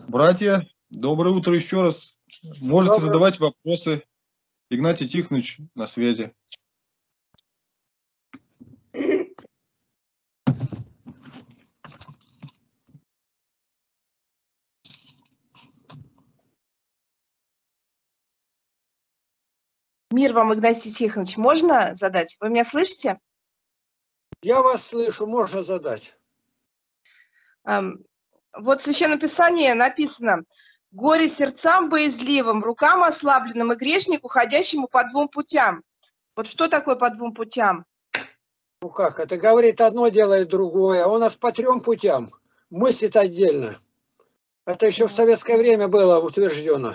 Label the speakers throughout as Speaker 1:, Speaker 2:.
Speaker 1: Братья, доброе утро еще раз. Можете
Speaker 2: Доброе.
Speaker 1: задавать вопросы. Игнатий Тихонович на связи.
Speaker 3: Мир вам, Игнатий Тихонович, можно задать? Вы меня слышите?
Speaker 2: Я вас слышу, можно задать.
Speaker 3: Вот в Священном Писании написано: «Горе сердцам боязливым, рукам ослабленным и грешнику, ходящему по двум путям». Вот что такое по двум путям?
Speaker 2: Ну как, это говорит одно, делает другое. А у нас по трем путям. Мыслит отдельно. Это еще в советское время было утверждено.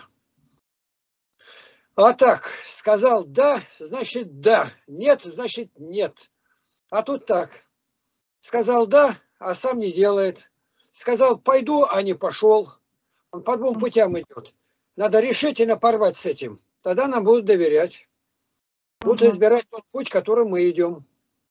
Speaker 2: А так, сказал да, значит да. Нет, значит нет. А тут так. Сказал да, а сам не делает. Сказал пойду, а не пошел. Он по двум путям идет. Надо решительно порвать с этим. Тогда нам будут доверять. Будут избирать тот путь, которым мы идем.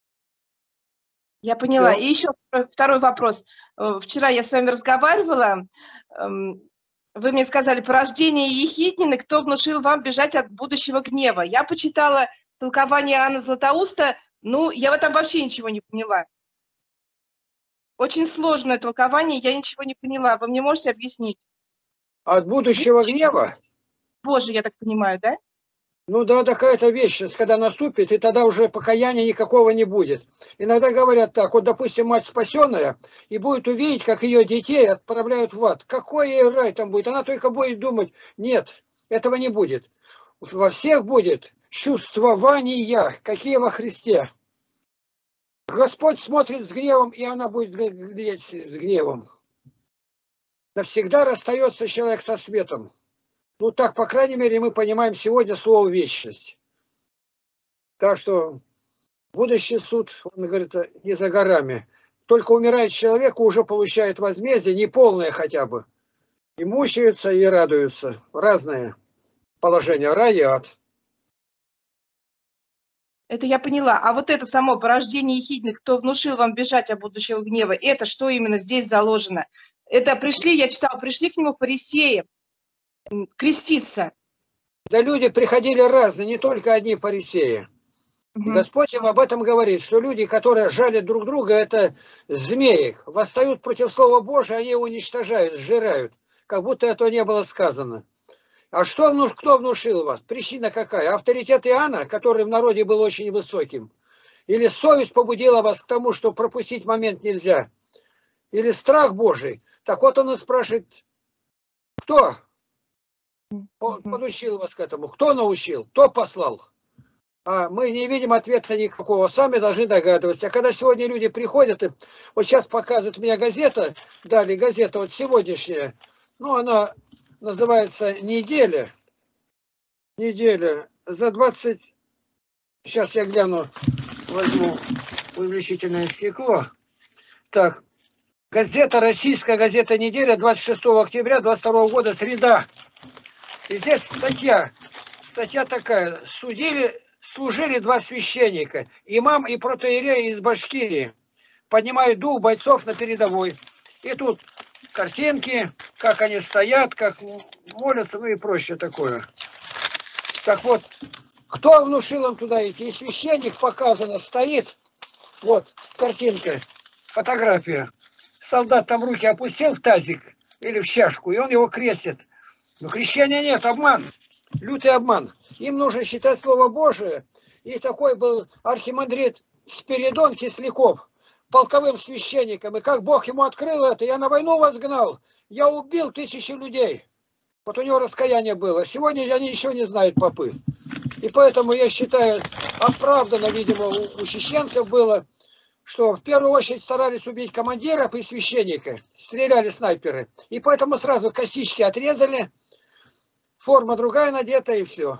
Speaker 3: Я поняла.
Speaker 2: Всё.
Speaker 3: И еще второй вопрос. Вчера я с вами разговаривала. Вы мне сказали: порождение Ехиднины, кто внушил вам бежать от будущего гнева. Я почитала толкование Иоанна Златоуста, я в этом вообще ничего не поняла. Очень сложное толкование, я ничего не поняла. Вы мне можете объяснить?
Speaker 2: От будущего гнева?
Speaker 3: Боже, я так понимаю, да?
Speaker 2: Ну да, такая-то вечность, когда наступит, и тогда уже покаяния никакого не будет. Иногда говорят так, вот, допустим, мать спасенная, и будет увидеть, как ее детей отправляют в ад. Какой ей рай там будет? Она только будет думать, нет, этого не будет. Во всех будет чувствования, какие во Христе. Господь смотрит с гневом, и она будет глядеть с гневом. Навсегда расстается человек со светом. Ну так, по крайней мере, мы понимаем сегодня слово «вечность». Так что будущий суд, он говорит, не за горами. Только умирает человек, уже получает возмездие, неполное хотя бы. И мучаются, и радуются. Разные положения, рай и ад.
Speaker 3: Это я поняла. А вот это само порождение Ехидны, кто внушил вам бежать от будущего гнева, это что именно здесь заложено? Это пришли, я читала, пришли к нему фарисеи креститься.
Speaker 2: Да люди приходили разные, не только одни фарисеи. И Господь им об этом говорит, что люди, которые жалят друг друга, это змеи. Восстают против Слова Божия, они его уничтожают, сжирают. Как будто этого не было сказано. А кто внушил вас? Причина какая? Авторитет Иоанна, который в народе был очень высоким? Или совесть побудила вас к тому, что пропустить момент нельзя? Или страх Божий? Так вот он и спрашивает, кто подучил вас к этому? Кто научил? Кто послал? А мы не видим ответа никакого, сами должны догадываться. А когда сегодня люди приходят, и вот сейчас показывает мне газета, дали газета вот сегодняшняя, ну она называется «Неделя». Неделя за 20... Сейчас я гляну, возьму увеличительное стекло. Так, газета, российская газета «Неделя», 26 октября 22 года, среда. И здесь статья такая. Служили два священника, имам и протоиерей из Башкирии. Поднимают дух бойцов на передовой. И тут картинки, как они стоят, как молятся, ну и прочее такое. Так вот, кто внушил им туда идти? И священник показано стоит. Вот картинка, фотография. Солдат там руки опустил в тазик или в чашку, и он его крестит. Но крещения нет, обман. Лютый обман. Им нужно считать Слово Божие. И такой был архимандрит Спиридон Кисляков, полковым священником. И как Бог ему открыл это, я на войну вас гнал. Я убил 1000 людей. Вот у него раскаяние было. Сегодня они еще не знают попы. И поэтому я считаю, оправданно, видимо, у чеченцев было, что в первую очередь старались убить командиров и священника. Стреляли снайперы. И поэтому сразу косички отрезали. Форма другая надета, и все.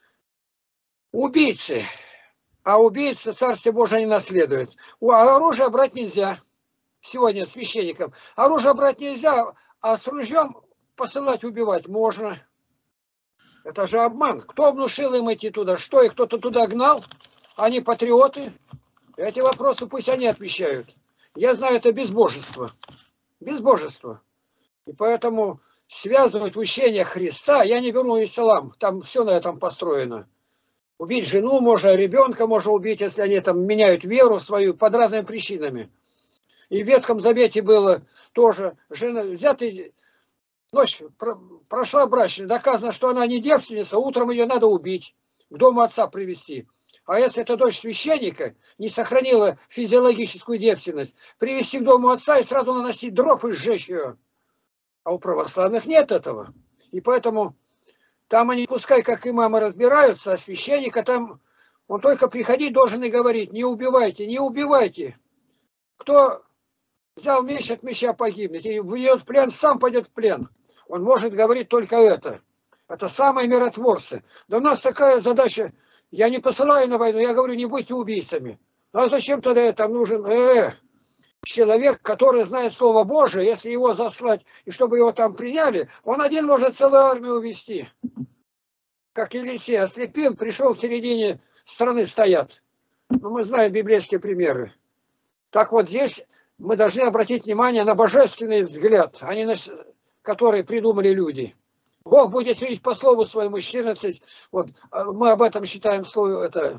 Speaker 2: Убийцы. А убийцы Царствие Божие не наследуют. А оружие брать нельзя. Сегодня священникам. Оружие брать нельзя, а с ружьем посылать убивать можно. Это же обман. Кто внушил им идти туда? Что, их кто-то туда гнал? Они патриоты? Эти вопросы пусть они отвечают. Я знаю, это безбожество. Безбожество. И поэтому связывают учение Христа, я не беру ислам, там все на этом построено. Убить жену можно, ребенка можно убить, если они там меняют веру свою под разными причинами. И в Ветхом Завете было тоже, жена взятый, ночь прошла брачная, доказано, что она не девственница, утром ее надо убить, к дому отца привести. А если эта дочь священника не сохранила физиологическую девственность, привести к дому отца и сразу наносить дров и сжечь ее. А у православных нет этого. И поэтому там они, пускай как имамы разбираются, а священника там, он только приходить должен и говорить: не убивайте, не убивайте. Кто взял меч, от меча погибнет. И выйдет в плен, сам пойдет в плен. Он может говорить только это. Это самые миротворцы. Да у нас такая задача. Я не посылаю на войну, я говорю, не будьте убийцами. Ну а зачем тогда там нужен человек, который знает Слово Божие, если его заслать, и чтобы его там приняли, он один может целую армию увести. Как Елисей ослепил, пришел в середине страны, стоят. Ну, мы знаем библейские примеры. Так вот здесь мы должны обратить внимание на божественный взгляд, а не на который придумали люди. Бог будет судить по слову своему, 14. Вот, мы об этом считаем слово, это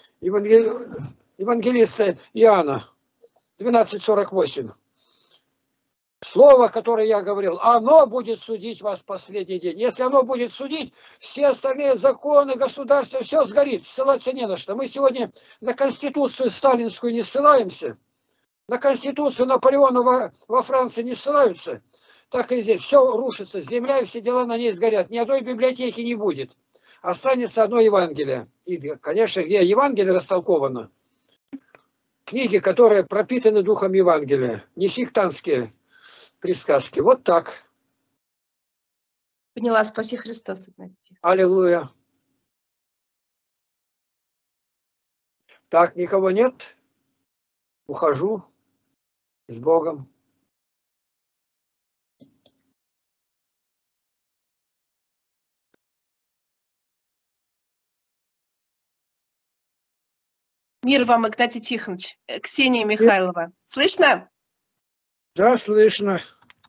Speaker 2: евангелиста Иоанна, 12:48. Слово, которое я говорил, оно будет судить вас в последний день. Если оно будет судить, все остальные законы, государства, все сгорит, ссылаться не на что. Мы сегодня на Конституцию сталинскую не ссылаемся, на Конституцию Наполеона во Франции не ссылаются. Так и здесь. Все рушится. Земля и все дела на ней сгорят. Ни одной библиотеки не будет. Останется одно Евангелие. И, конечно, где Евангелие растолковано. Книги, которые пропитаны духом Евангелия. Не сектантские присказки. Вот так.
Speaker 3: Поняла. Спаси Христос, Игнатий.
Speaker 2: Аллилуйя. Так, никого нет? Ухожу. С Богом.
Speaker 3: Мир вам, Игнатий Тихонович. Ксения Михайлова. Слышно?
Speaker 2: Да, слышно.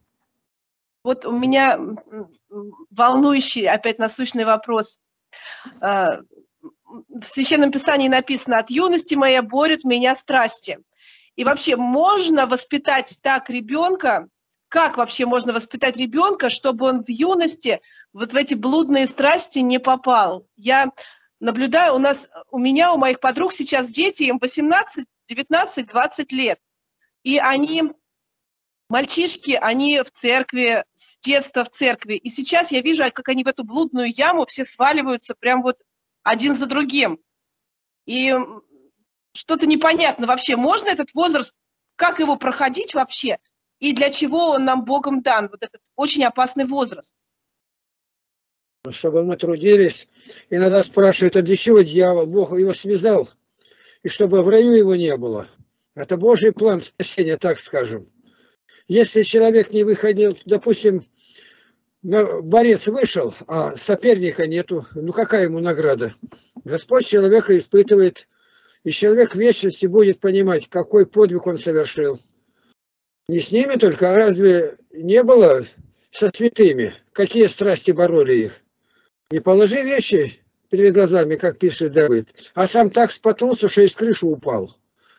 Speaker 3: Вот у меня волнующий, опять насущный вопрос. В Священном Писании написано: «От юности моя борют меня страсти». И вообще, можно воспитать так ребенка, как вообще можно воспитать ребенка, чтобы он в юности вот в эти блудные страсти не попал? Я наблюдаю, у меня, у моих подруг сейчас дети, им 18, 19, 20 лет. И они, мальчишки, они в церкви, с детства в церкви. И сейчас я вижу, как они в эту блудную яму все сваливаются прям вот один за другим. И что-то непонятно вообще. Можно этот возраст, как его проходить вообще? И для чего он нам Богом дан? Вот этот очень опасный возраст.
Speaker 2: Чтобы мы трудились. Иногда спрашивают, а для чего дьявол? Бог его связал, и чтобы в раю его не было. Это Божий план спасения, так скажем. Если человек не выходил, допустим, борец вышел, а соперника нету, ну какая ему награда? Господь человека испытывает, и человек в вечности будет понимать, какой подвиг он совершил. Не с ними только, а разве не было со святыми? Какие страсти бороли их? Не положи вещи перед глазами, как пишет Давид, а сам так споткнулся, что из крыши упал.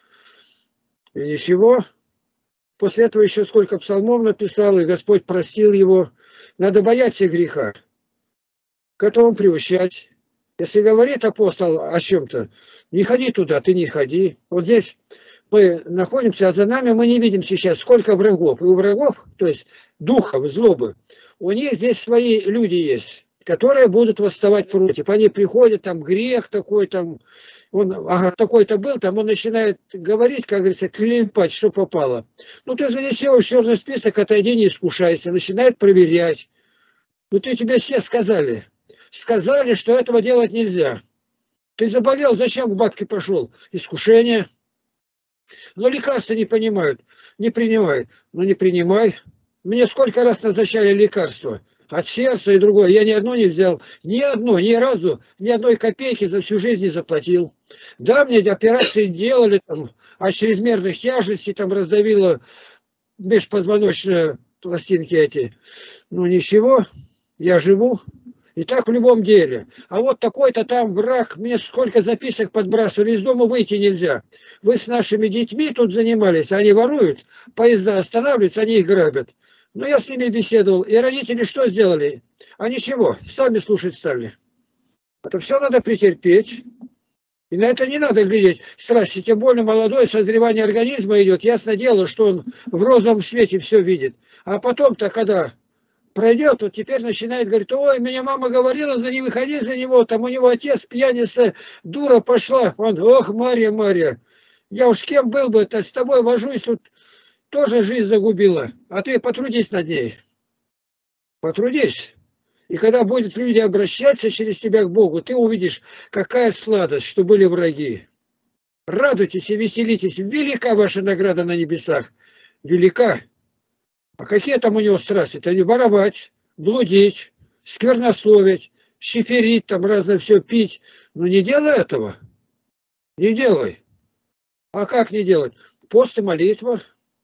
Speaker 2: И ничего. После этого еще сколько псалмов написал, и Господь простил его. Надо бояться греха, к этому приучать. Если говорит апостол о чем-то, не ходи туда, ты не ходи. Вот здесь мы находимся, а за нами мы не видим сейчас, сколько врагов. И у врагов, то есть духов, злобы, у них здесь свои люди есть, которые будут восставать против. Они приходят, там грех такой, там, он такой-то был, там он начинает говорить, как говорится, клепать, что попало. Ну ты занесел в черный список, отойди, не искушайся, начинает проверять. Ну ты тебе все сказали. Сказали, что этого делать нельзя. Ты заболел, зачем к бабке пошел? Искушение. Но лекарства не понимают, не принимают. Ну не принимай. Мне сколько раз назначали лекарства от сердца и другое. Я ни одно не взял. Ни одно, ни разу, ни одной копейки за всю жизнь не заплатил. Да, мне операции делали, там, от чрезмерных тяжестей там раздавило межпозвоночное пластинки эти. Ну ничего, я живу. И так в любом деле. А вот такой-то там враг, мне сколько записок подбрасывали, из дома выйти нельзя. Вы с нашими детьми тут занимались, они воруют, поезда останавливаются, они их грабят. Но я с ними беседовал, и родители что сделали? А ничего, сами слушать стали. Это все надо претерпеть. И на это не надо глядеть. Страсти, тем более молодое созревание организма идет. Ясно дело, что он в розовом свете все видит. А потом-то, когда пройдет, вот теперь начинает говорить: ой, меня мама говорила, не выходи за него, там у него отец пьяница, дура пошла. Он: ох, Марья, Марья, я уж кем был бы, это с тобой вожусь, тут тоже жизнь загубила, а ты потрудись над ней. Потрудись. И когда будут люди обращаться через тебя к Богу, ты увидишь, какая сладость, что были враги. Радуйтесь и веселитесь, велика ваша награда на небесах. Велика. А какие там у него страсти-то? Не воровать, блудить, сквернословить, щиферить, там разное все пить. Ну не делай этого. Не делай. А как не делать? Пост и молитва.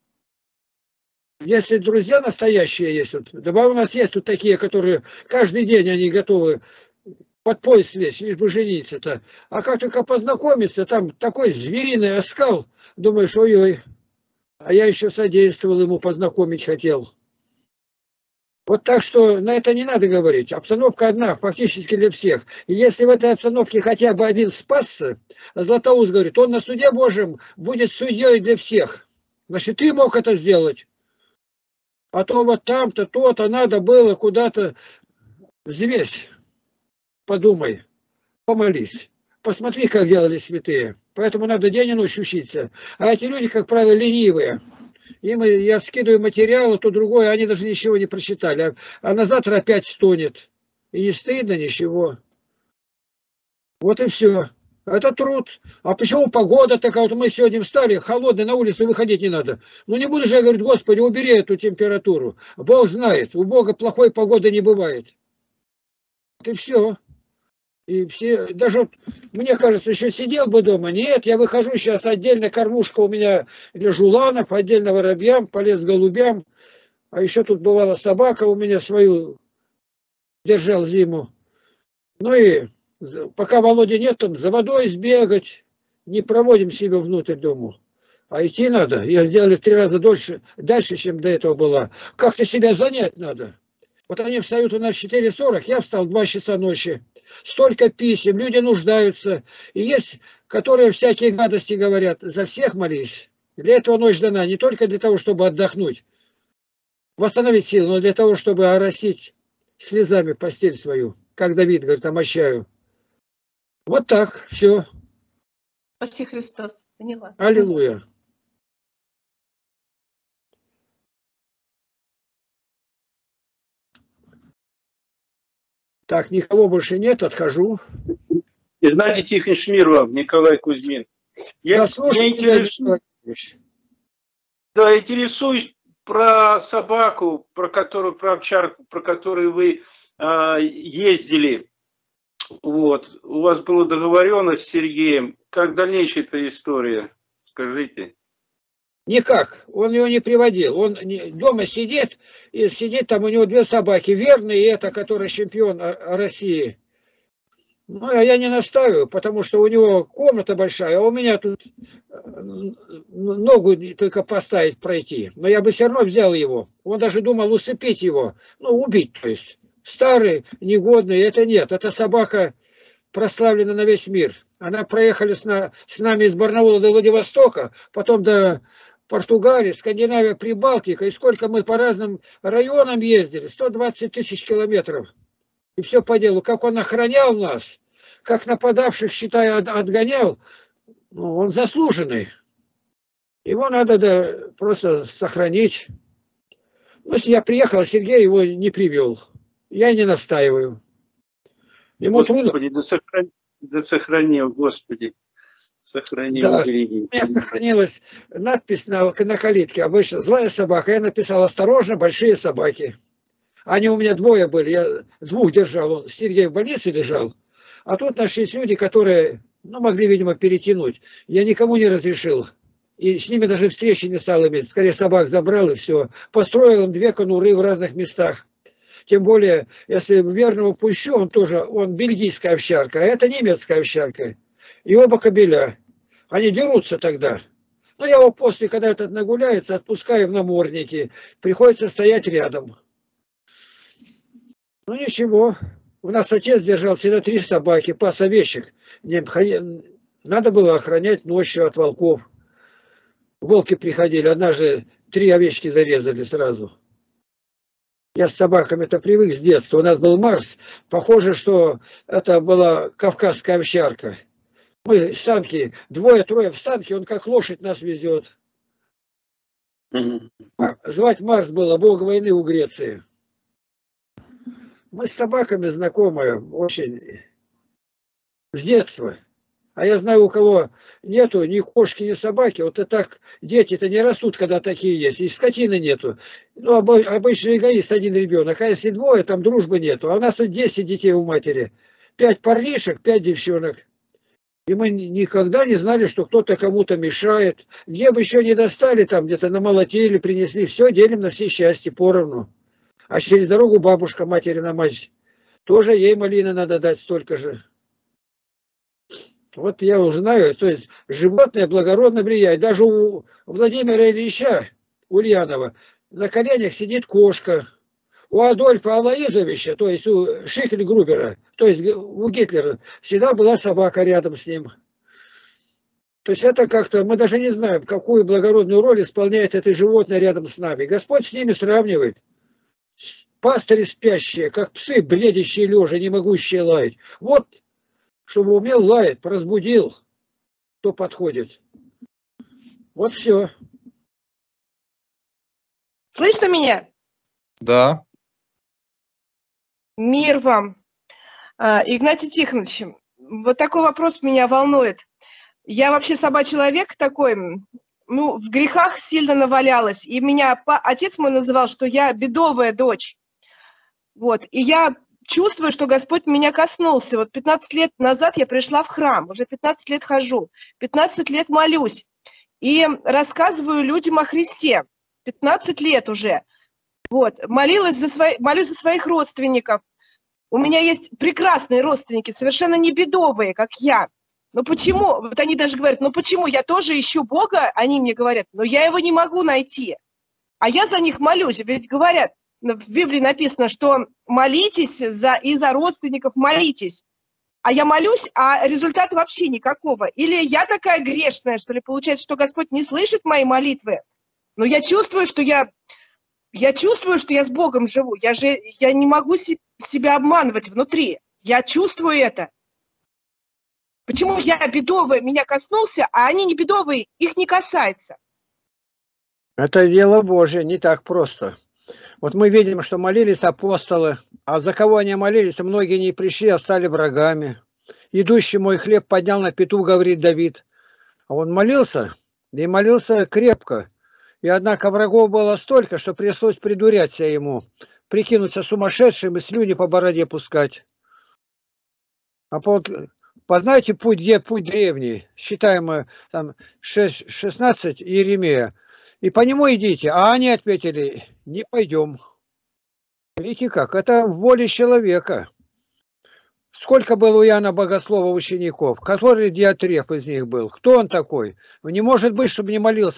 Speaker 2: Если друзья настоящие есть, вот, да у нас есть тут такие, которые каждый день они готовы под пояс лезть, лишь бы жениться-то. А как только познакомиться, там такой звериный оскал, думаешь: ой-ой. А я еще содействовал ему, познакомить хотел. Вот так что на это не надо говорить. Обстановка одна, фактически для всех. И если в этой обстановке хотя бы один спасся, Златоуст говорит, он на суде Божьем будет судьей для всех. Значит, ты мог это сделать. А то вот там-то, то-то надо было куда-то. Взвесь. Подумай. Помолись. Посмотри, как делали святые. Поэтому надо день и ночь учиться. А эти люди, как правило, ленивые. Им я скидываю материалы, то другое, они даже ничего не прочитали. А на завтра опять стонет. И не стыдно ничего. Вот и все. Это труд. А почему погода такая? Вот мы сегодня встали, холодно, на улицу выходить не надо. Ну не буду же я говорить: Господи, убери эту температуру. Бог знает, у Бога плохой погоды не бывает. Вот и все. И все, даже вот, мне кажется, еще сидел бы дома. Нет, я выхожу сейчас, отдельно кормушка у меня для жуланов, отдельно воробьям, полез голубям. А еще тут бывала собака у меня свою держал зиму. Ну и пока Володи нет, там за водой сбегать. Не проводим себя внутрь дома. А идти надо. Я сделали в 3 раза дальше, чем до этого была. Как-то себя занять надо. Вот они встают у нас в 4:40, я встал в 2 часа ночи. Столько писем, люди нуждаются. И есть, которые всякие гадости говорят. За всех молись. Для этого ночь дана. Не только для того, чтобы отдохнуть, восстановить силы, но для того, чтобы оросить слезами постель свою. Как Давид говорит, омощаю. Вот так, все.
Speaker 3: Спаси Христос. Поняла.
Speaker 2: Аллилуйя. Так, никого больше нет, отхожу.
Speaker 4: Игнатий Тихонович, мир вам, Николай Кузьмин. Я интересуюсь про собаку, про овчарку, про которую вы ездили. Вот. У вас была договоренность с Сергеем. Как дальнейшая эта история? Скажите.
Speaker 2: Никак, он ее не приводил. Он дома сидит, и сидит там у него 2 собаки, Верный и эта, которая чемпион России. Ну, а я не настаиваю, потому что у него комната большая, а у меня тут ногу только поставить, пройти. Но я бы все равно взял его. Он даже думал усыпить его, ну, убить, то есть. Старый, негодный, это нет. Эта собака прославлена на весь мир. Она проехали с нами из Барнаула до Владивостока, потом до Португалии, Скандинавия, Прибалтика. И сколько мы по разным районам ездили, 120 тысяч километров. И все по делу. Как он охранял нас, как нападавших, считая, отгонял, ну, он заслуженный. Его надо просто сохранить. Ну, если я приехал, Сергей его не привел. Я не настаиваю. Ему
Speaker 4: Господи, да сохранил, Господи. Сохранил,
Speaker 2: да.
Speaker 4: береги.
Speaker 2: У меня сохранилась надпись на калитке. Обычно злая собака. Я написал: осторожно, большие собаки. Они у меня 2 были. Я 2 держал. Он, Сергей в больнице лежал. А тут нашлись люди, которые, ну, могли, видимо, перетянуть. Я никому не разрешил. И с ними даже встречи не стал иметь. Скорее собак забрал и все. Построил им 2 конуры в разных местах. Тем более, если верного пущу, он бельгийская овчарка, а это немецкая овчарка. И оба кобеля. Они дерутся тогда. Но я его после, когда этот нагуляется, отпускаю в намордники. Приходится стоять рядом. Ну ничего. У нас отец держал всегда 3 собаки, пас овечек. Надо было охранять ночью от волков. Волки приходили, однажды 3 овечки зарезали сразу. Я с собаками-то привык с детства. У нас был Марс. Похоже, что это была кавказская овчарка. Мы самки, 2-3 в самке, он как лошадь нас везет. Звать Марс было бог войны у Греции. Мы с собаками знакомы очень с детства. А я знаю, у кого нету ни кошки, ни собаки, вот и так дети-то не растут, когда такие есть. И скотины нету. Ну, обычный эгоист, 1 ребенок. А если 2, там дружбы нету. А у нас тут 10 детей у матери. 5 парнишек, 5 девчонок. И мы никогда не знали, что кто-то кому-то мешает. Где бы еще не достали, там где-то намолотили, принесли. Все делим на все части поровну. А через дорогу бабушка, материна мать, тоже ей малины надо дать столько же. Вот я уже знаю, то есть животное благородно влияет. Даже у Владимира Ильича Ульянова на коленях сидит кошка. У Адольфа Алоизовича, то есть у Шихель-Грубера, то есть у Гитлера, всегда была собака рядом с ним. То есть это как-то, мы даже не знаем, какую благородную роль исполняет это животное рядом с нами. Господь с ними сравнивает. Пастыри спящие, как псы, бредящие лежа, не могущие лаять. Вот, чтобы умел лаять, разбудил, кто подходит. Вот все.
Speaker 3: Слышно меня?
Speaker 1: Да.
Speaker 3: Мир вам. Игнатий Тихонович, вот такой вопрос меня волнует. Я вообще собачий-человек такой, ну, в грехах сильно навалялась. И меня отец мой называл, что я бедовая дочь. Вот. И я чувствую, что Господь меня коснулся. Вот 15 лет назад я пришла в храм, уже 15 лет хожу, 15 лет молюсь. И рассказываю людям о Христе. 15 лет уже. Вот. Молюсь за своих родственников. У меня есть прекрасные родственники, совершенно не бедовые, как я. Но почему? Вот они даже говорят, ну почему? Я тоже ищу Бога, они мне говорят, но я его не могу найти. А я за них молюсь. Ведь говорят, в Библии написано, что молитесь и за родственников молитесь. А я молюсь, а результата вообще никакого. Или я такая грешная, что ли, получается, что Господь не слышит мои молитвы. Но я чувствую, что я с Богом живу. Я не могу себя обманывать внутри. Я чувствую это. Почему я бедовая, меня коснулся, а они не бедовые, их не касается?
Speaker 2: Это дело Божье, не так просто. Вот мы видим, что молились апостолы, а за кого они молились, многие не пришли, а стали врагами. «Идущий мой хлеб поднял на пету», говорит Давид. А он молился, и молился крепко. И однако врагов было столько, что пришлось придуряться ему, прикинуться сумасшедшим и слюни по бороде пускать. А познаете путь, где путь древний, считаем там 16 Иеремия, и по нему идите. А они ответили, не пойдем. Видите как, это в воле человека. Сколько было у Иоанна Богослова учеников, который Диатреф из них был, кто он такой? Не может быть, чтобы не молился,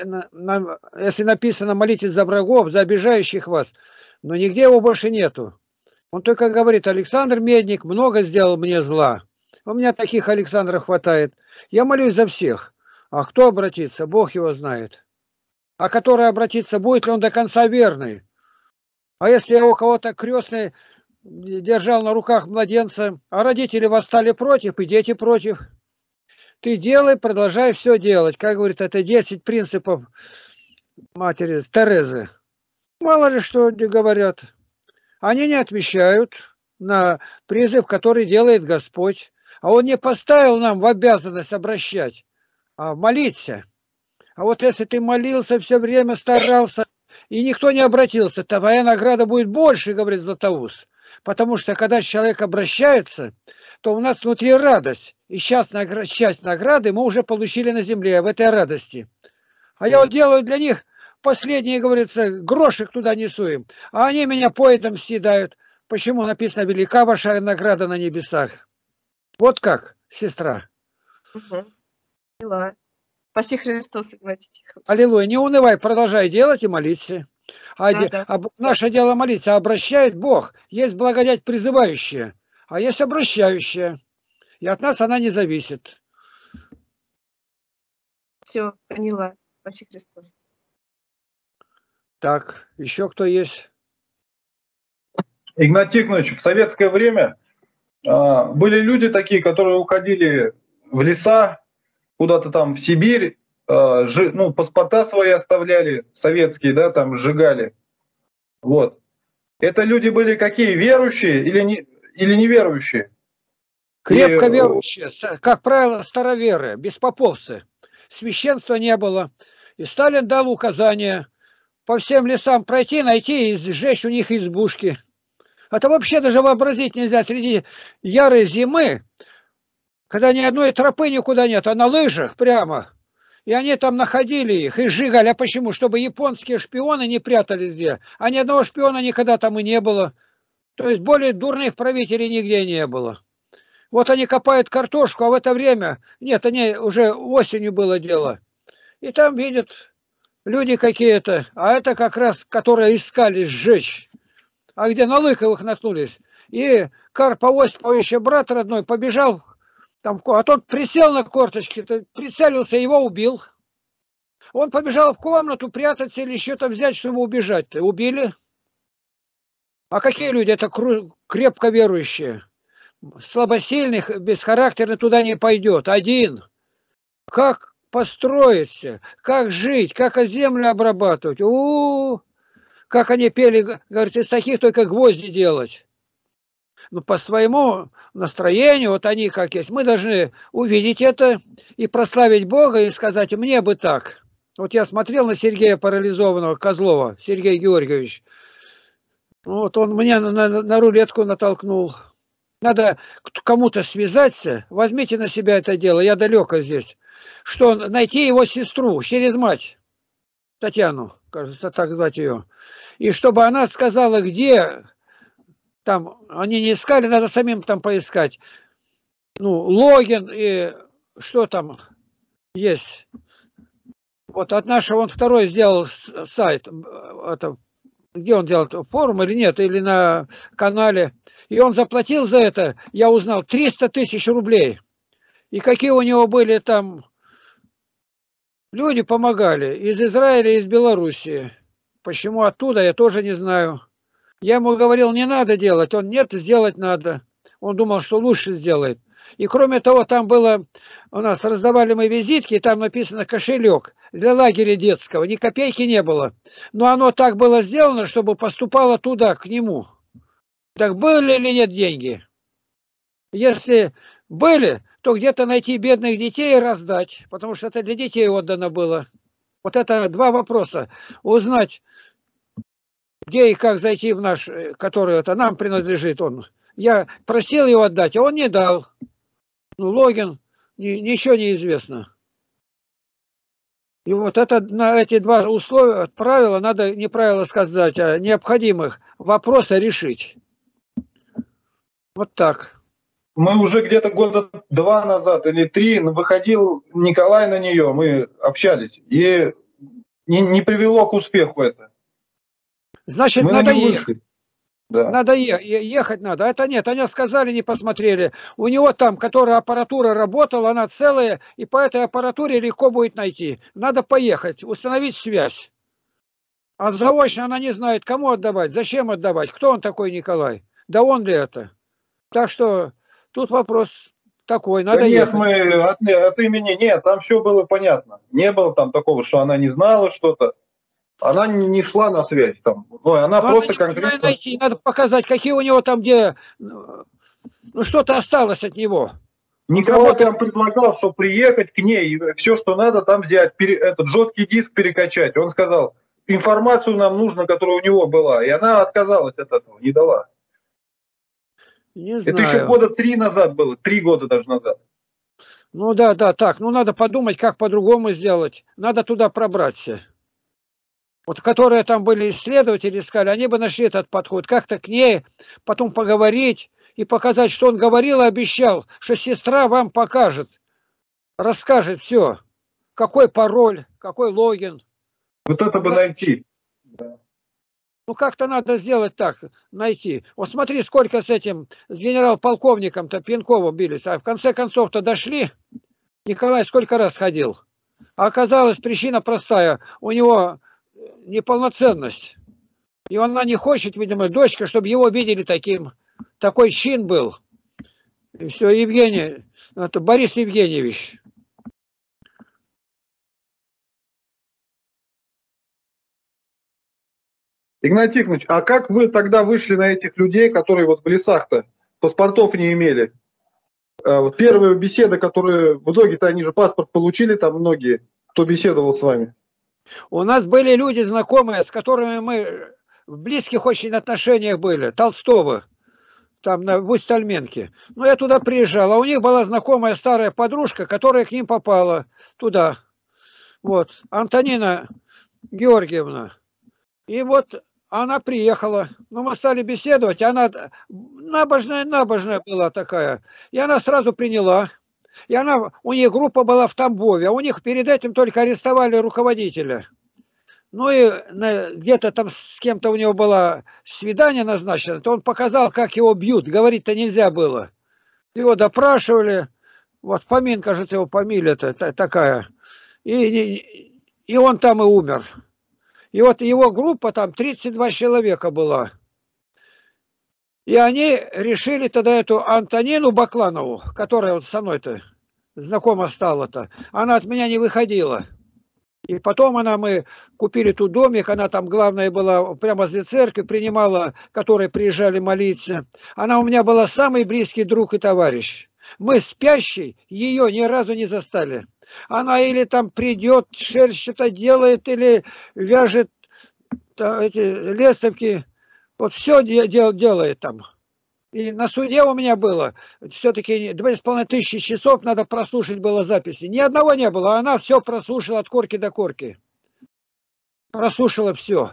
Speaker 2: если написано молитесь за врагов, за обижающих вас, но нигде его больше нету. Он только говорит, Александр Медник много сделал мне зла. У меня таких Александров хватает. Я молюсь за всех. А кто обратится, Бог его знает. А который обратится, будет ли он до конца верный? А если у кого-то крестный держал на руках младенца, а родители восстали против, и дети против? Ты делай, продолжай все делать. Как говорит, это 10 принципов матери Терезы. Мало ли что говорят. Они не отвечают на призыв, который делает Господь. А Он не поставил нам в обязанность обращать, а молиться. А вот если ты молился все время, старался, и никто не обратился, то твоя награда будет больше, говорит Златоуст. Потому что когда человек обращается, то у нас внутри радость. И часть награды мы уже получили на земле, в этой радости. А я вот делаю для них последние, говорится, грошек туда несу им. А они меня поедом съедают. Почему написано «Велика ваша награда на небесах»? Вот как, сестра.
Speaker 3: Поняла. Спаси Христос, Игнатий Тихонович.
Speaker 2: Аллилуйя. Не унывай, продолжай делать и молиться. Наше дело молиться. Обращает Бог. Есть благодать призывающая, а есть обращающая. И от нас она не зависит.
Speaker 3: Все, поняла. Спаси Христос.
Speaker 2: Так, еще кто есть?
Speaker 1: Игнатий Тихонович, в советское время были люди такие, которые уходили в леса, куда-то там в Сибирь, паспорта свои оставляли, советские, да, там сжигали. Вот. Это люди были какие, верующие или неверующие?
Speaker 2: Крепко верующие, как правило, староверы, беспоповцы. Священства не было. И Сталин дал указание по всем лесам пройти, найти и сжечь у них избушки. Это вообще даже вообразить нельзя среди ярой зимы, когда ни одной тропы никуда нет, а на лыжах прямо. И они там находили их и сжигали. А почему? Чтобы японские шпионы не прятались где. А ни одного шпиона никогда там и не было. То есть более дурных правителей нигде не было. Вот они копают картошку, а в это время... Нет, они уже осенью было дело. И там видят люди какие-то. А это как раз, которые искали сжечь. А где на Лыковых наткнулись. И Карп Осипович, брат родной, побежал... Там, а тот присел на корточки, прицелился, его убил. Он побежал в комнату прятаться или что-то взять, чтобы убежать. Убили. А какие люди? Это крепко верующие. Слабосильных, бесхарактерных туда не пойдет. Один. Как построиться, как жить, как землю обрабатывать. Как они пели, говорят, из таких только гвозди делать. Ну, по своему настроению, вот они как есть. Мы должны увидеть это и прославить Бога и сказать, мне бы так. Вот я смотрел на Сергея парализованного, Козлова, Сергей Георгиевич. Вот он меня на рулетку натолкнул. Надо кому-то связаться, возьмите на себя это дело, я далеко здесь. Что найти его сестру через мать, Татьяну, кажется, так звать ее. И чтобы она сказала, где... Там они не искали, надо самим там поискать. Ну, логин и что там есть. Вот от нашего он второй сделал сайт. Это, где он делал? Форум или нет? Или на канале. И он заплатил за это, я узнал, 300 тысяч рублей. И какие у него были там... Люди помогали. Из Израиля, из Белоруссии. Почему оттуда, я тоже не знаю. Я ему говорил, не надо делать. Он, нет, сделать надо. Он думал, что лучше сделает. И кроме того, там было, у нас раздавали мы визитки, и там написано кошелек для лагеря детского. Ни копейки не было. Но оно так было сделано, чтобы поступало туда, к нему. Так были или нет деньги? Если были, то где-то найти бедных детей и раздать. Потому что это для детей отдано было. Вот это два вопроса. Узнать, где и как зайти в наш, который это нам принадлежит. Он. Я просил его отдать, а он не дал. Ну, логин, ничего не известно. И вот это на эти два условия, правила, надо не правила сказать, а необходимых вопроса решить. Вот так.
Speaker 1: Мы уже где-то года 2 назад или 3 выходил Николай на нее, мы общались. И не привело к успеху это.
Speaker 2: Значит,
Speaker 1: мы
Speaker 2: надо ехать.
Speaker 1: Да.
Speaker 2: Надо ехать надо. Это нет, они сказали, не посмотрели. У него там, которая аппаратура работала, она целая, и по этой аппаратуре легко будет найти. Надо поехать, установить связь. А заочно она не знает, кому отдавать, зачем отдавать, кто он такой Николай. Да он ли это? Так что тут вопрос такой, надо ехать.
Speaker 1: Нет, мы от имени нет, там все было понятно. Не было там такого, что она не знала что-то. Она не шла на связь там. Она просто конкретно...
Speaker 2: Найти, надо показать, какие у него там, где... Ну, что-то осталось от него.
Speaker 1: Николай там предлагал, что приехать к ней, и все, что надо, там взять, этот жесткий диск перекачать. Он сказал, информацию нам нужно, которая у него была. И она отказалась от этого, не дала.
Speaker 2: Не
Speaker 1: Это еще
Speaker 2: знаю.
Speaker 1: года 3 назад было, 3 года даже назад.
Speaker 2: Ну да, да, так. Ну надо подумать, как по-другому сделать. Надо туда пробраться. Вот которые там были исследователи, искали, они бы нашли этот подход. Как-то к ней потом поговорить и показать, что он говорил и обещал, что сестра вам покажет, расскажет все. Какой пароль, какой логин.
Speaker 1: Вот это бы найти.
Speaker 2: Ну, как-то надо сделать так, найти. Вот смотри, сколько с этим, с генерал-полковником-то Пьянковым бились. А в конце концов-то дошли. Николай сколько раз ходил. А оказалась причина простая. У него неполноценность. И она не хочет, видимо, дочка, чтобы его видели таким. Такой чин был. И все, Евгений, это Борис Евгеньевич.
Speaker 1: Игнатий Тихонович, а как вы тогда вышли на этих людей, которые вот в лесах-то паспортов не имели? Вот первые беседы, которые в итоге-то они же паспорт получили, там многие, кто беседовал с вами.
Speaker 2: У нас были люди знакомые, с которыми мы в близких очень отношениях были. Толстого, там в Усть-Тальменке. Ну, я туда приезжал, а у них была знакомая старая подружка, которая к ним попала туда. Вот, Антонина Георгиевна. И вот она приехала, ну, мы стали беседовать, она набожная была такая, и она сразу приняла. И у них группа была в Тамбове, а у них перед этим только арестовали руководителя. Ну и где-то там с кем-то у него было свидание назначено, то он показал, как его бьют, говорить-то нельзя было. Его допрашивали, вот Фомин, кажется, его фамилия-то такая, и он там и умер. И вот его группа, там 32 человека была. И они решили тогда эту Антонину Бакланову, которая вот со мной-то знакома стала-то, она от меня не выходила. И потом мы купили тут домик, она там главная была прямо за церковью, принимала, которые приезжали молиться. Она у меня была самый близкий друг и товарищ. Мы спящей ее ни разу не застали. Она или там придет, шерсть что-то делает, или вяжет эти лестовки. Вот все делает там. И на суде у меня было, все-таки 2500 часов надо прослушать было записи. Ни одного не было, а она все прослушала от корки до корки. Прослушала все.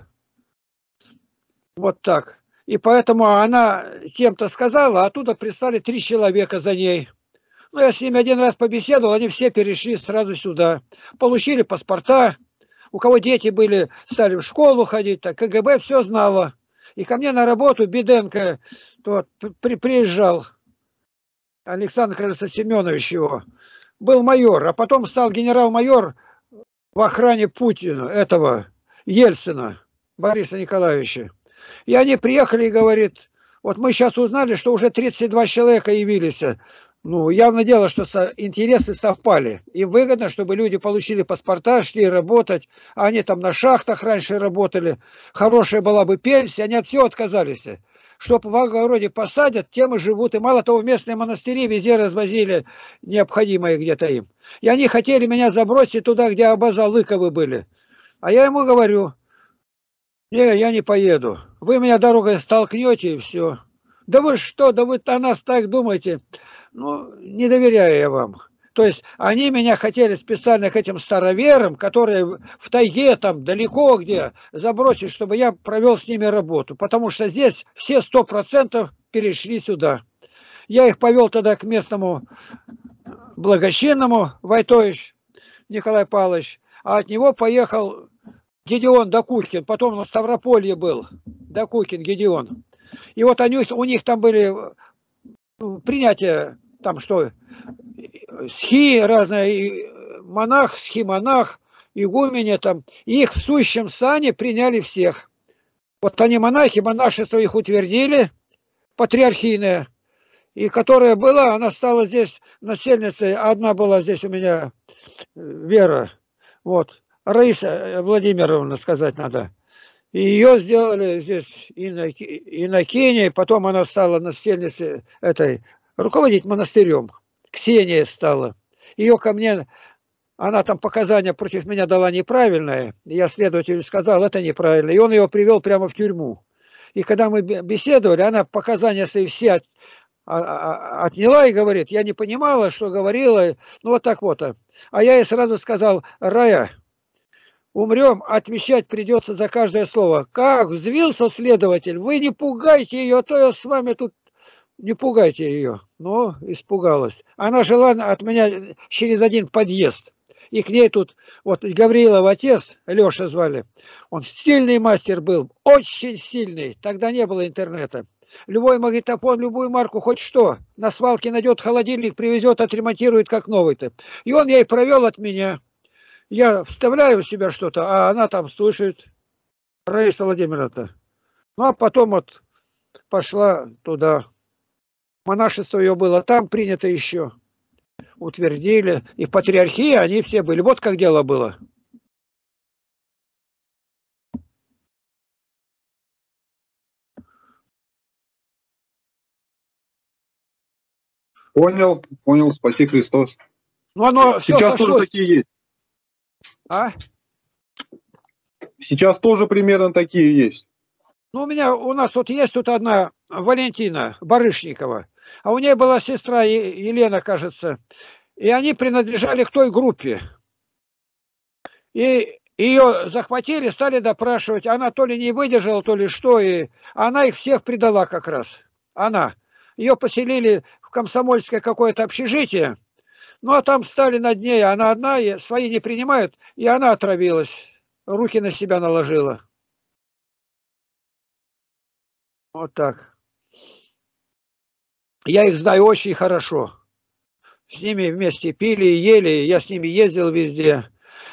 Speaker 2: Вот так. И поэтому она кем-то сказала, а оттуда пристали 3 человека за ней. Ну, я с ними один раз побеседовал, они все перешли сразу сюда. Получили паспорта, у кого дети были, стали в школу ходить, так КГБ все знало. И ко мне на работу Беденко приезжал, Александр, кажется, Семенович его, был майор, а потом стал генерал-майор в охране Путина, этого Ельцина, Бориса Николаевича. И они приехали и говорят, вот мы сейчас узнали, что уже 32 человека явились. Ну, явно дело, что интересы совпали. Им выгодно, чтобы люди получили паспорта, шли работать. А они там на шахтах раньше работали. Хорошая была бы пенсия, они от всего отказались. Чтоб в огороде посадят, тем и живут. И мало того, местные монастыри везде развозили необходимое где-то им. И они хотели меня забросить туда, где обоза Лыковы были. А я ему говорю, не, я не поеду. Вы меня дорогой столкнете и все. Да вы что, да вы о нас так думаете. Ну, не доверяю я вам. То есть они меня хотели специально к этим староверам, которые в тайге там далеко где, забросить, чтобы я провел с ними работу. Потому что здесь все 100% перешли сюда. Я их повел тогда к местному благочинному Войтович Николай Павлович. А от него поехал Гедеон Докукин. Потом на Ставрополье был. Докукин Гедеон. И вот у них там были принятия, там что, схи разные, монах, схимонах, игуменя там. И их в сущем сане приняли всех. Вот они монахи, монашество их утвердили, патриархийное. И которая была, она стала здесь насельницей. Одна была здесь у меня, Вера. Вот. Раиса Владимировна, сказать надо. И ее сделали здесь инокиней, потом она стала насельницей этой, руководить монастырем. Ксения стала. Ее ко мне, она там показания против меня дала неправильные. Я следователю сказал, это неправильно. И он ее привел прямо в тюрьму. И когда мы беседовали, она показания свои все отняла и говорит, я не понимала, что говорила, ну вот так вот. А я ей сразу сказал, Рая, умрем, отвечать придется за каждое слово. Как взвился следователь, вы не пугайте ее, а то я с вами тут, не пугайте ее. Ну, испугалась. Она жила от меня через один подъезд. И к ней тут, вот Гаврилов отец, Леша звали, он сильный мастер был, очень сильный, тогда не было интернета. Любой магнитофон, любую марку, хоть что, на свалке найдет холодильник, привезет, отремонтирует как новый-то. И он ей провел от меня. Я вставляю в себя что-то, а она там слушает, Раиса Владимировна. Ну, а потом вот пошла туда. Монашество ее было там принято еще. Утвердили. И в патриархии они все были. Вот как дело было.
Speaker 1: Понял, понял, спаси Христос.
Speaker 2: Ну, оно
Speaker 1: Сейчас
Speaker 2: все
Speaker 1: тоже такие есть.
Speaker 2: А?
Speaker 1: Сейчас тоже примерно такие есть.
Speaker 2: Ну, у нас вот есть тут одна Валентина Барышникова. А у нее была сестра Елена, кажется. И они принадлежали к той группе. И ее захватили, стали допрашивать. Она то ли не выдержала, то ли что. И она их всех предала как раз. Она. Ее поселили в комсомольское какое-то общежитие. Ну, а там стали над ней. Она одна, свои не принимают. И она отравилась. Руки на себя наложила. Вот так. Я их знаю очень хорошо. С ними вместе пили и ели. Я с ними ездил везде.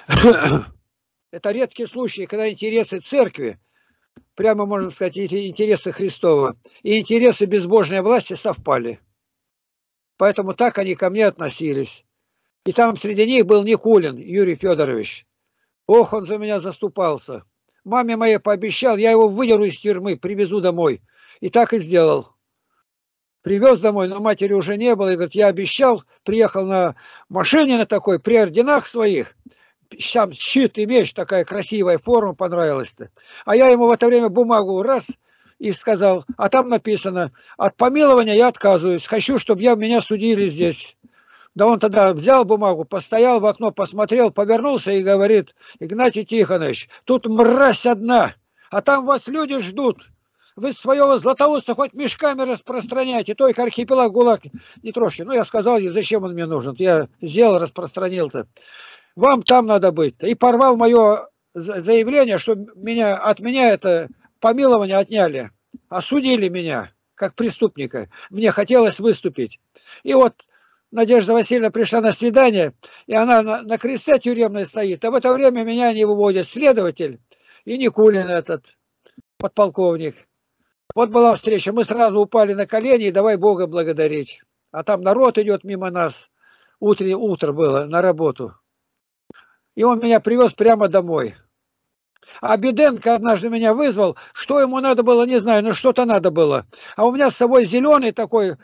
Speaker 2: Это редкие случаи, когда интересы церкви, прямо можно сказать, интересы Христова и интересы безбожной власти совпали. Поэтому так они ко мне относились. И там среди них был Никулин Юрий Федорович. Ох, он за меня заступался. Маме моей пообещал, я его выдеру из тюрьмы, привезу домой. И так и сделал. Привез домой, но матери уже не было. И говорит, я обещал, приехал на машине на такой, при орденах своих. Сам щит и меч, такая красивая форма, понравилась-то. А я ему в это время бумагу раз и сказал, а там написано, от помилования я отказываюсь, хочу, чтобы меня судили здесь. Да он тогда взял бумагу, постоял в окно, посмотрел, повернулся и говорит, Игнатий Тихонович, тут мразь одна, а там вас люди ждут. Вы своего Златоуста хоть мешками распространяйте, только архипелаг ГУЛАГ не трожьте. Ну, я сказал, зачем он мне нужен, я сделал, распространил-то. Вам там надо быть. И порвал мое заявление, что от меня это помилование отняли. Осудили меня, как преступника. Мне хотелось выступить. И вот Надежда Васильевна пришла на свидание, и она на кресте тюремной стоит. А в это время меня не выводят следователь и Никулин этот, подполковник. Вот была встреча. Мы сразу упали на колени и давай Бога благодарить. А там народ идет мимо нас. Утро было на работу. И он меня привез прямо домой. А Беденко однажды меня вызвал, что ему надо было, не знаю, но что-то надо было. А у меня с собой зеленый такой,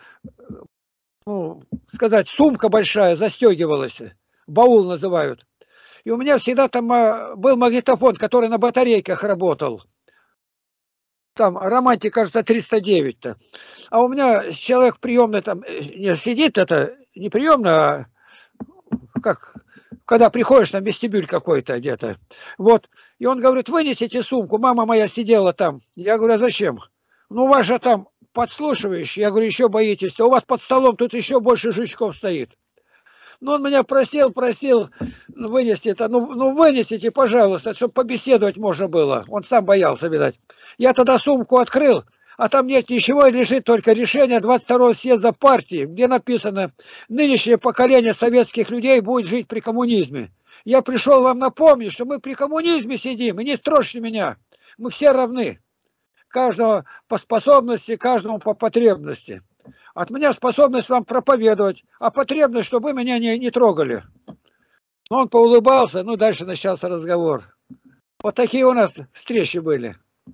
Speaker 2: ну, сказать, сумка большая, застегивалась, баул называют. И у меня всегда там был магнитофон, который на батарейках работал. Там романтик, кажется, 309-то. А у меня человек приемный там не сидит, это не приемный, а как... Когда приходишь, там вестибюль какой-то где-то. Вот. И он говорит, вынесите сумку. Мама моя сидела там. Я говорю, а зачем? Ну, у вас же там подслушивающий. Я говорю, еще боитесь. А у вас под столом тут еще больше жучков стоит. Ну, он меня просил вынести это. Ну, вынесите, пожалуйста, чтобы побеседовать можно было. Он сам боялся, видать. Я тогда сумку открыл. А там нет ничего, лежит только решение 22-го съезда партии, где написано, нынешнее поколение советских людей будет жить при коммунизме. Я пришел вам напомнить, что мы при коммунизме сидим, и не строжьте меня. Мы все равны. Каждому по способности, каждому по потребности. От меня способность вам проповедовать, а потребность, чтобы вы меня не трогали. Он поулыбался, ну дальше начался разговор. Вот такие у нас встречи были.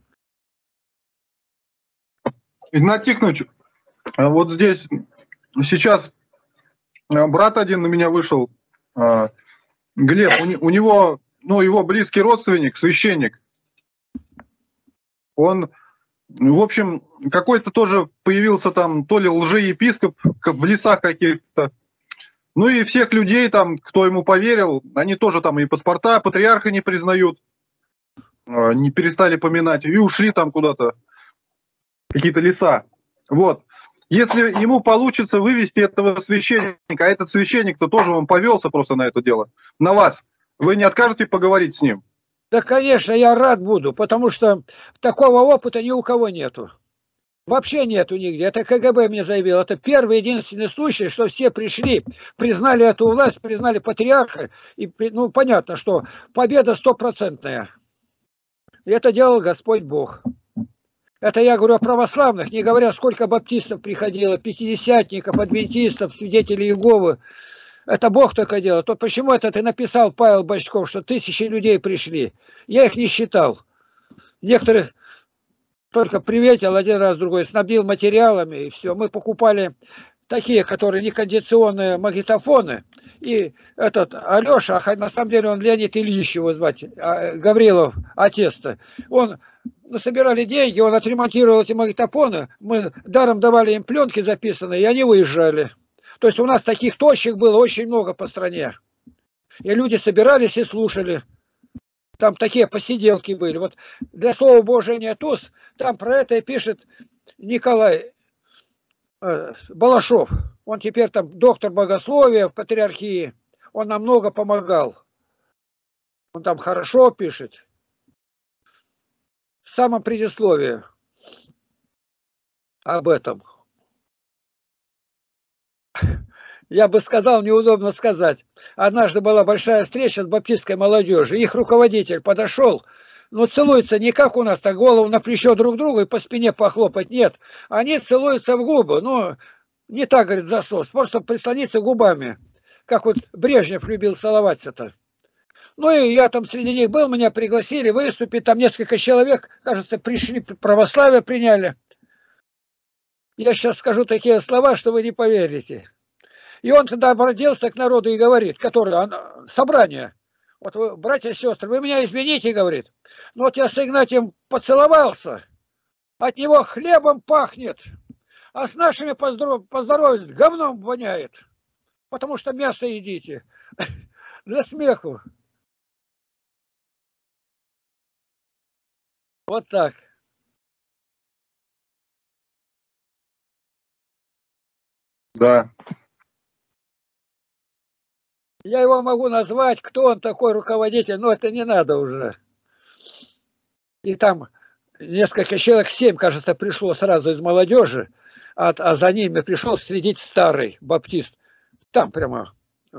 Speaker 1: Игнат Тихонович, вот здесь сейчас брат один на меня вышел, Глеб, у него, ну, его близкий родственник, священник, он В общем, какой-то тоже появился там то ли лжеепископ в лесах каких-то. Ну и всех людей там, кто ему поверил, они тоже там и паспорта патриарха не признают, не перестали поминать, и ушли там куда-то, какие-то леса. Вот. Если ему получится вывести этого священника, а этот священник-то тоже он повелся просто на это дело, на вас, вы не откажете поговорить с ним?
Speaker 2: Да, конечно, я рад буду, потому что такого опыта ни у кого нету. Вообще нету нигде. Это КГБ мне заявил. Это первый единственный случай, что все пришли, признали эту власть, признали патриарха. И, ну, понятно, что победа стопроцентная. И это делал Господь Бог. Это я говорю о православных, не говоря, сколько баптистов приходило, пятидесятников, адвентистов, свидетелей Иеговы. Это Бог только делал. То почему это ты написал, Павел Бочков, что 1000 людей пришли? Я их не считал. Некоторых только приветил один раз, другой снабдил материалами, и все. Мы покупали такие, которые некондиционные магнитофоны. И этот Алеша, на самом деле он Леонид Ильич его звать, Гаврилов, отец-то, он, ну, собирали деньги, он отремонтировал эти магнитофоны, мы даром давали им пленки записанные, и они уезжали. То есть у нас таких точек было очень много по стране. И люди собирались и слушали. Там такие посиделки были. Вот для слова Божия ТУС, там про это и пишет Николай Балашов. Он теперь там доктор богословия в патриархии. Он нам много помогал. Он там хорошо пишет. В самом предисловии об этом. Я бы сказал, неудобно сказать. Однажды была большая встреча с баптистской молодежью. Их руководитель подошел, но целуются не как у нас, так голову на плечо друг другу и по спине похлопать. Нет, они целуются в губы. Ну, не так, говорит, засос. Просто прислониться губами. Как вот Брежнев любил целоваться-то. Ну и я там среди них был, меня пригласили выступить. Там несколько человек, кажется, пришли, православие приняли. Я сейчас скажу такие слова, что вы не поверите. И он тогда обратился к народу и говорит, собрание, вот вы, братья и сестры, вы меня извините, говорит, но вот я с Игнатием поцеловался, от него хлебом пахнет, а с нашими поздоровались, говном воняет, потому что мясо едите. Для смеху. Вот так.
Speaker 1: Да.
Speaker 2: Я его могу назвать, кто он такой руководитель, но это не надо уже. И там несколько человек, 7, кажется, пришло сразу из молодежи, а за ними пришел следить старый баптист. Там прямо.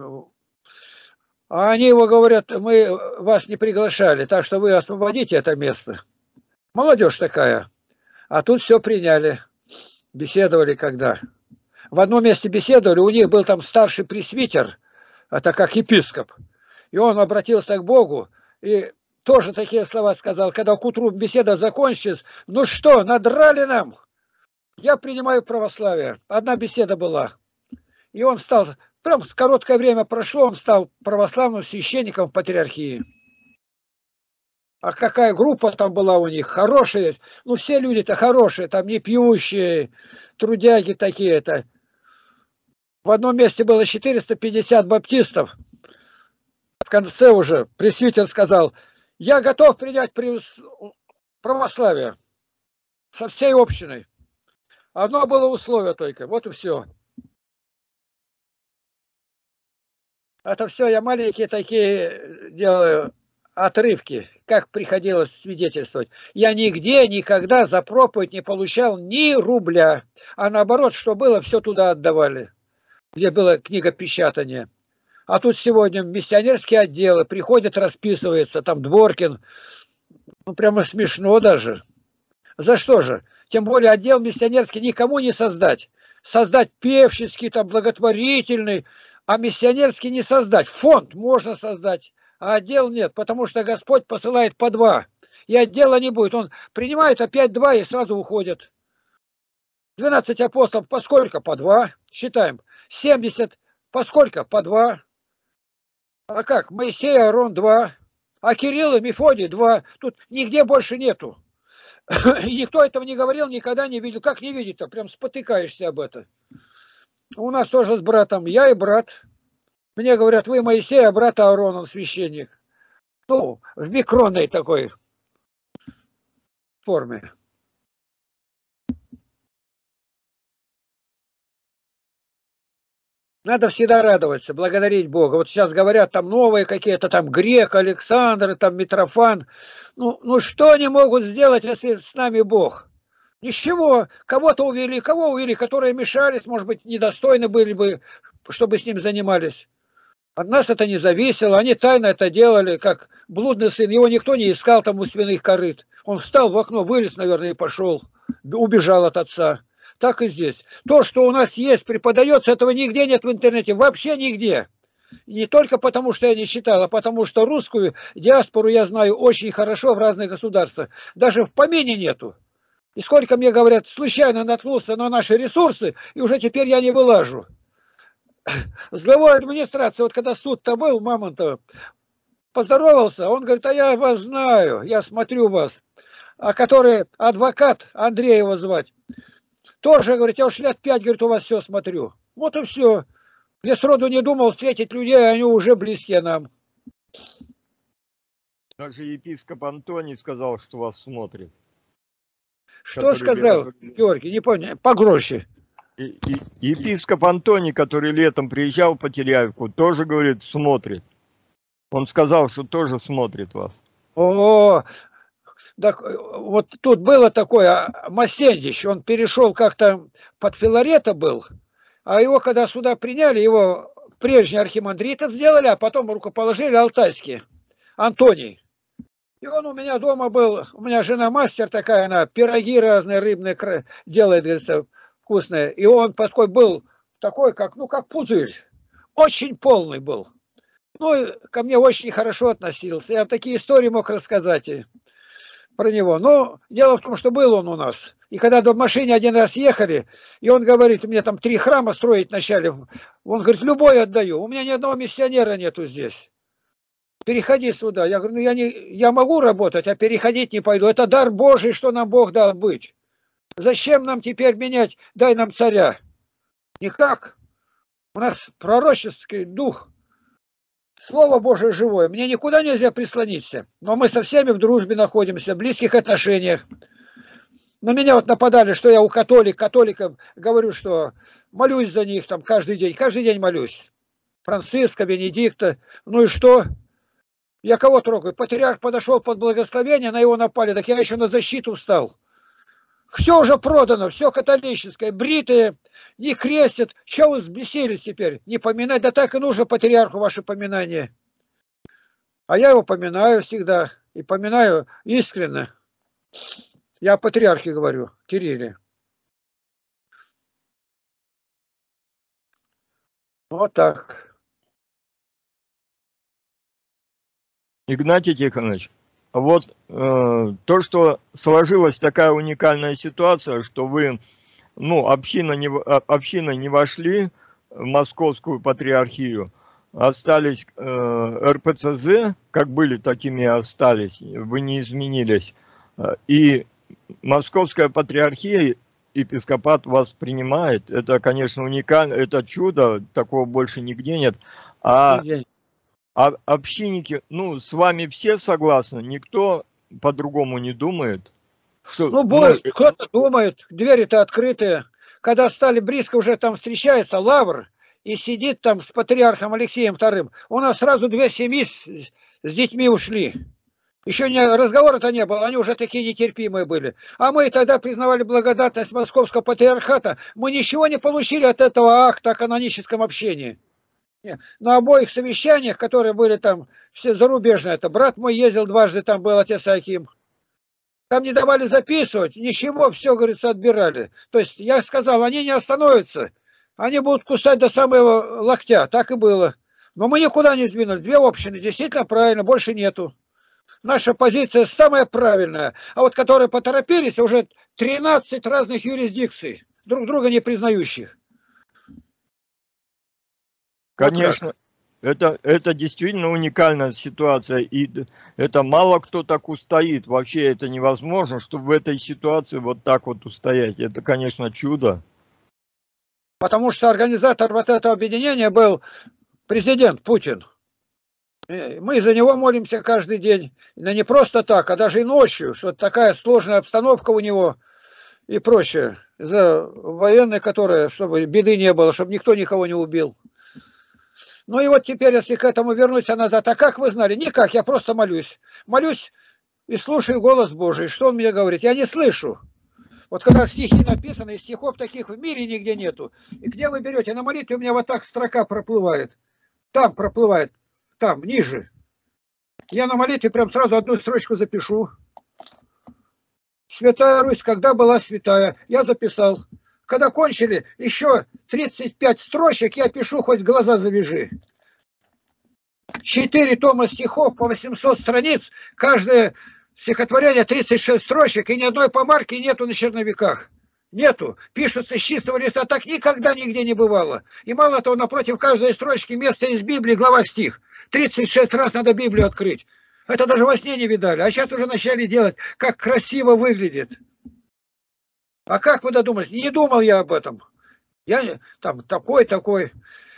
Speaker 2: А они его говорят, мы вас не приглашали, так что вы освободите это место. Молодежь такая. А тут все приняли. Беседовали когда. В одном месте беседовали, у них был там старший пресвитер, это как епископ. И он обратился к Богу и тоже такие слова сказал, когда к утру беседа закончилась. Ну что, надрали нам? Я принимаю православие. Одна беседа была. И он стал, прям с короткое время прошло, он стал православным священником в патриархии. А какая группа там была у них? Хорошие. Ну все люди-то хорошие, там не пьющие, трудяги такие-то. В одном месте было 450 баптистов. В конце уже пресвитер сказал, я готов принять православие со всей общиной. Одно было условие только, вот и все. Это все я маленькие такие делаю отрывки, как приходилось свидетельствовать. Я нигде никогда за проповедь не получал ни рубля, а наоборот, что было, все туда отдавали, где было книгопечатание. А тут сегодня миссионерские отделы приходят, расписываются, там Дворкин. Ну, прямо смешно даже. За что же? Тем более отдел миссионерский никому не создать. Создать певческий, там, благотворительный, а миссионерский не создать. Фонд можно создать, а отдел нет, потому что Господь посылает по 2. И отдела не будет. Он принимает опять 2 и сразу уходит. 12 апостолов по сколько? По 2. Считаем. 70 по сколько? По 2. А как? Моисей, Аарон 2. А Кирилл и Мефодий 2. Тут нигде больше нету. И никто этого не говорил, никогда не видел. Как не видеть-то? Прям спотыкаешься об этом. У нас тоже с братом, я и брат. Мне говорят, вы Моисей, а брат Аарон, он священник. Ну, в микронной такой форме. Надо всегда радоваться, благодарить Бога. Вот сейчас говорят, там новые какие-то, там Грек, Александр, там Митрофан. Ну что они могут сделать, если с нами Бог? Ничего. Кого-то увели, кого увели, которые мешались, может быть, недостойны были бы, чтобы с ним занимались. От нас это не зависело, они тайно это делали, как блудный сын. Его никто не искал там у свиных корыт. Он встал в окно, вылез, наверное, и пошел. Убежал от отца. Так и здесь. То, что у нас есть, преподается, этого нигде нет в интернете. Вообще нигде. Не только потому, что я не читал, а потому что русскую диаспору я знаю очень хорошо в разных государствах. Даже в помине нету. И сколько мне говорят, случайно наткнулся на наши ресурсы, и уже теперь я не вылажу. С главой администрации, вот когда суд-то был, Мамонтов, поздоровался, он говорит, а я вас знаю, я смотрю вас. А который адвокат, Андрей его звать, тоже, говорит, я уж лет 5, говорит, у вас все смотрю. Вот и все. Я сроду не думал встретить людей, они уже близкие нам.
Speaker 5: Даже епископ Антоний сказал, что вас смотрит.
Speaker 2: Что сказал, Георгий, не понял, погроще.
Speaker 5: Епископ Антоний, который летом приезжал по Теряевку, тоже, говорит, смотрит. Он сказал, что тоже смотрит вас.
Speaker 2: О, так вот тут было такое, Масендич, он перешел как-то под Филарета был, а его когда сюда приняли, его прежний архимандритов сделали, а потом рукоположили алтайские, Антоний. И он у меня дома был, у меня жена мастер такая, она пироги разные рыбные делает, говорится, вкусные. И он такой был, такой, как, ну, как пузырь, очень полный был. Ну, ко мне очень хорошо относился. Я такие истории мог рассказать про него. Но дело в том, что был он у нас. И когда до машины один раз ехали, и он говорит, мне там 3 храма строить начали. Он говорит, любой отдаю. У меня ни одного миссионера нету здесь. Переходи сюда. Я говорю, ну я могу работать, а переходить не пойду. Это дар Божий, что нам Бог дал быть. Зачем нам теперь менять, дай нам царя? Никак. У нас пророческий дух. Слово Божие живое. Мне никуда нельзя прислониться. Но мы со всеми в дружбе находимся, в близких отношениях. На меня вот нападали, что я у католиков говорю, что молюсь за них там каждый день молюсь. Франциска, Бенедикта. Ну и что? Я кого трогаю? Патриарх подошел под благословение, на его напали, так я еще на защиту встал. Все уже продано, все католическое, бритые, не крестят. Чего вы взбесились теперь? Не поминать, да так и нужно патриарху ваше поминание. А я его поминаю всегда, и поминаю искренне. Я о патриархе говорю, Кирилле. Вот так.
Speaker 5: Игнатий Тихонович, вот то, что сложилась такая уникальная ситуация, что вы, ну, общиной не вошли в Московскую патриархию, остались РПЦЗ, как были, такими и остались, вы не изменились. И Московская патриархия, епископат вас принимает. Это, конечно, уникально, это чудо, такого больше нигде нет. А общинники, ну, с вами все согласны, никто по-другому не думает. Что,
Speaker 2: ну, кто-то думает, двери-то открытые. Когда стали близко, уже там встречается Лавр и сидит там с патриархом Алексеем II. У нас сразу 2 семьи с детьми ушли. Еще разговора-то не было, они уже такие нетерпимые были. А мы тогда признавали благодатность Московского патриархата. Мы ничего не получили от этого акта о каноническом общении. На обоих совещаниях, которые были там, все зарубежные, это брат мой ездил дважды, там был отец Аким. Там не давали записывать, ничего, все, говорится, отбирали. То есть я сказал, они не остановятся, они будут кусать до самого локтя, так и было. Но мы никуда не сдвинулись, 2 общины, действительно правильно, больше нету. Наша позиция самая правильная. А вот которые поторопились, уже 13 разных юрисдикций, друг друга не признающих.
Speaker 5: Конечно, Это действительно уникальная ситуация, и это мало кто так устоит. Вообще это невозможно, чтобы в этой ситуации вот так вот устоять. Это, конечно, чудо.
Speaker 2: Потому что организатор вот этого объединения был президент Путин. Мы за него молимся каждый день. Но не просто так, а даже и ночью, что такая сложная обстановка у него и прочее. За военные, которые, чтобы беды не было, чтобы никто никого не убил. Ну и вот теперь, если к этому вернуться назад, а как вы знали? Никак, я просто молюсь. Молюсь и слушаю голос Божий. Что он мне говорит? Я не слышу. Вот когда стихи написаны, и стихов таких в мире нигде нету. И где вы берете? На молитве у меня вот так строка проплывает. Там проплывает, там, ниже. Я на молитве прям сразу одну строчку запишу. Святая Русь, когда была святая, я записал. Когда кончили, еще 35 строчек я пишу, хоть глаза завяжи. 4 тома стихов по 800 страниц, каждое стихотворение 36 строчек, и ни одной помарки нету на черновиках. Нету. Пишутся с чистого листа, так никогда нигде не бывало. И мало того, напротив каждой строчки место из Библии, глава стих. 36 раз надо Библию открыть. Это даже во сне не видали. А сейчас уже начали делать, как красиво выглядит. А как вы додумались? Не думал я об этом. Я там такой.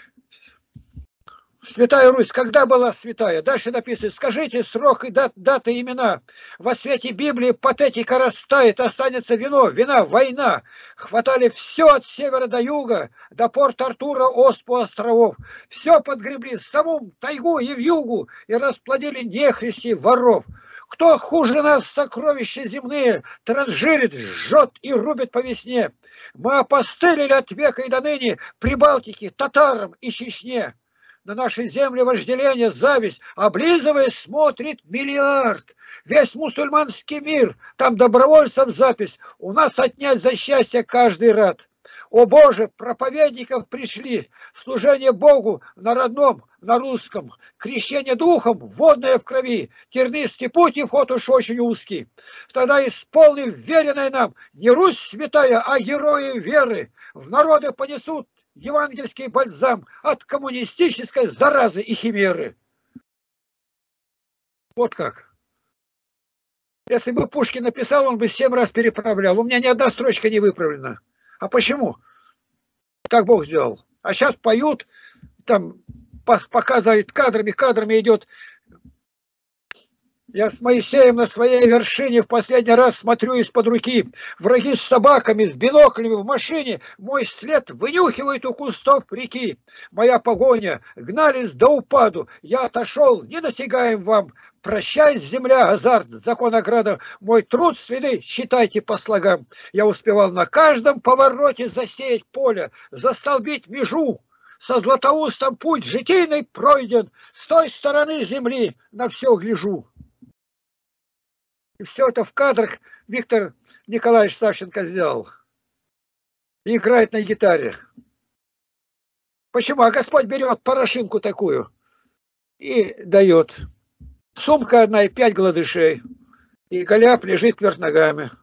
Speaker 2: Святая Русь, когда была святая? Дальше написано, скажите срок и даты, имена. Во свете Библии патетика растает, останется вина, война. Хватали все от севера до юга, до порт Артура, Оспу, островов. Все подгребли, саму тайгу и вьюгу, и расплодили нехристи, воров. Кто хуже нас сокровища земные транжирит, жжет и рубит по весне? Мы опостылили от века и до ныне Прибалтике, татарам и Чечне. На наши земли вожделение, зависть, облизывая, смотрит миллиард. Весь мусульманский мир, там добровольцам запись, у нас отнять за счастье каждый рад. О Боже, проповедников пришли, служение Богу на родном, на русском, крещение духом, водное в крови, тернистый путь и вход уж очень узкий. Тогда исполнив веренное нам, не Русь святая, а герои веры, в народы понесут евангельский бальзам от коммунистической заразы и химеры. Вот как. Если бы Пушкин написал, он бы 7 раз переправлял. У меня ни одна строчка не выправлена. А почему? Так Бог сделал. А сейчас поют, там показывают кадрами идет. Я с Моисеем на своей вершине в последний раз смотрю из-под руки. Враги с собаками, с биноклями в машине. Мой след вынюхивает у кустов реки. Моя погоня, гнались до упаду. Я отошел, не достигаем вам. Прощай, земля, азарт, закон ограда. Мой труд следы считайте по слогам. Я успевал на каждом повороте засеять поле, застолбить межу. Со Златоустом путь житейный пройден. С той стороны земли на все гляжу. И все это в кадрах Виктор Николаевич Савченко сделал. И играет на гитаре. Почему? А Господь берет порошинку такую и дает. Сумка одна и 5 гладышей. И Голиаф лежит вверх ногами.